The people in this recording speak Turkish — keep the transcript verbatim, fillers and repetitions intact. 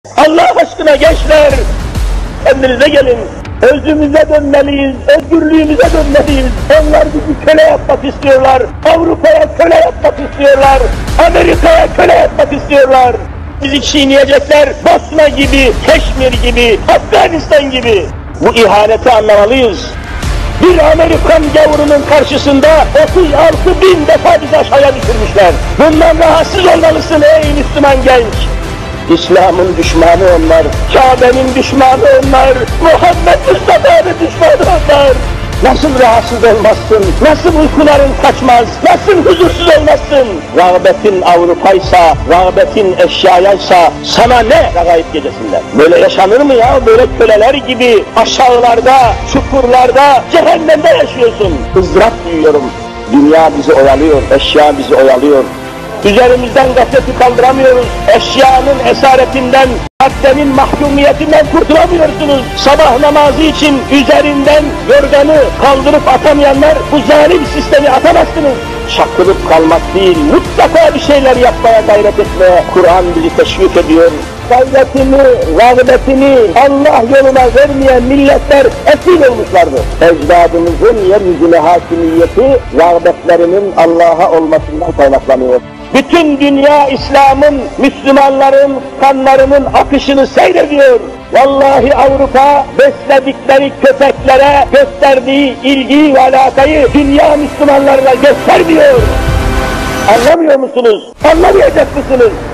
Allah aşkına gençler, kendinize gelin. Özümüze dönmeliyiz, özgürlüğümüze dönmeliyiz. Onlar bizi köle yapmak istiyorlar. Avrupa'ya köle yapmak istiyorlar. Amerika'ya köle yapmak istiyorlar. Bizi çiğneyecekler, Bosna gibi, Keşmir gibi, Afganistan gibi. Bu ihaneti anlamalıyız. Bir Amerikan gavurunun karşısında otuz altı bin defa bizi aşağıya düşürmüşler. Bundan rahatsız olmalısın ey Müslüman genç. İslam'ın düşmanı onlar, Kabe'nin düşmanı onlar, Muhammed Mustafa'nın düşmanı onlar. Nasıl rahatsız olmazsın, nasıl uykuların kaçmaz, nasıl huzursuz olmazsın? Rağbetin Avrupa'ysa, rağbetin eşyayaysa sana ne ragayip gecesinden? Böyle yaşanır mı ya? Böyle köleler gibi aşağılarda, çukurlarda, cehennemde yaşıyorsun. Izdırap duyuyorum. Dünya bizi oyalıyor, eşya bizi oyalıyor. Üzerimizden gafleti kaldıramıyoruz. Eşyanın esaretinden, maddenin mahkumiyetinden kurtulamıyorsunuz. Sabah namazı için üzerinden yorganı kaldırıp atamayanlar bu zalim sistemi atamazsınız. Çakılıp kalmak değil, mutlaka bir şeyler yapmaya gayret etmeye Kur'an bizi teşvik ediyor. Gayretini, rağbetini Allah yoluna vermeyen milletler esir olmuşlardı. Ecdadımızın yeryüzüne hakimiyeti, rağbetlerinin Allah'a olmasından kaynaklanıyor. Bütün dünya İslam'ın, Müslümanların kanlarının akışını seyrediyor. Vallahi Avrupa besledikleri köpeklere gösterdiği ilgi ve alakayı dünya Müslümanlarına göstermiyor. Anlamıyor musunuz? Anlamayacak mısınız?